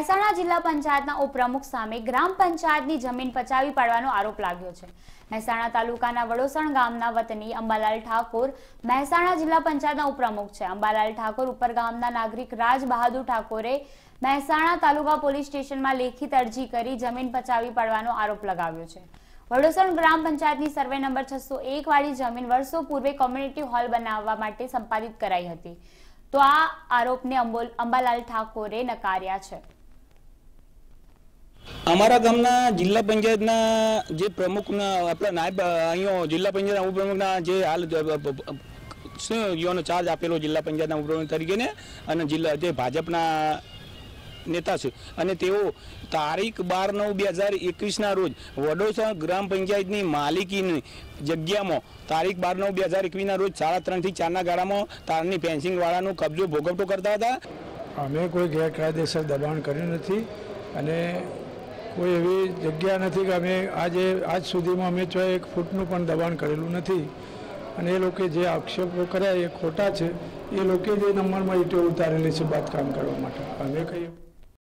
મહેસાણા જિલ્લા પંચાયતના ઉપપ્રમુખ સામે ગ્રામ પંચાયતની જમીન પચાવી પાડવાનો આરોપ લાગ્યો છે। મહેસાણા તાલુકાના વડોસણ ગામના વતની અંબાલાલ ઠાકોર મહેસાણા જિલ્લા પંચાયતના ઉપપ્રમુખ છે। અંબાલાલ ઠાકોર ઉપર ગામના નાગરિક રાજ બહાદુર ઠાકોરે મહેસાણા તાલુકા પોલીસ સ્ટેશનમાં લેખિત અરજી કરી જમીન પચાવી પાડવાનો આરોપ લગાવ્યો છે। વડોસણ ગ્રામ પંચાયતની સર્વે નંબર 601 વાળી જમીન વર્ષો પૂર્વે કોમ્યુનિટી હોલ બનાવવા માટે સંપાદિત કરાઈ હતી, તો આ આરોપને અંબાલાલ ઠાકોરે નકાર્યા છે। અમારા ગામના જિલ્લા પંચાયતના જે પ્રમુખના આપણા નાયબ અહીંયા જિલ્લા પંચાયતના ઉપપ્રમુખના જે હાલ યોનો ચાર્જ આપેલો જિલ્લા પંચાયતના ઉપપ્રમુખ તરીકે અને જિલ્લા જે ભાજપના નેતા છે અને તેઓ તારીખ 12/9/2021 રોજ વડોસણ ગ્રામ પંચાયતની માલિકીની જગ્યામાં તારીખ 12/9/2021 રોજ 3:30 થી 4 ગાળામાં તારની ફેન્સિંગ વાળાનો કબજો ભોગવટો કરતા હતા। અમે કોઈ ગેરકાયદેસર દબાણ કર્યું નથી અને કોઈ એવી જગ્યા નથી કે અમે આજ સુધીમાં અમે 1 ફૂટનું પણ દબાણ કરેલું નથી અને એ લોકો જે આક્ષેપો કર્યા એ ખોટા છે। એ લોકો જે નંબરમાં ઈંટો ઉતારેલી છે બાંધકામ કરવા માટે અમે કહીએ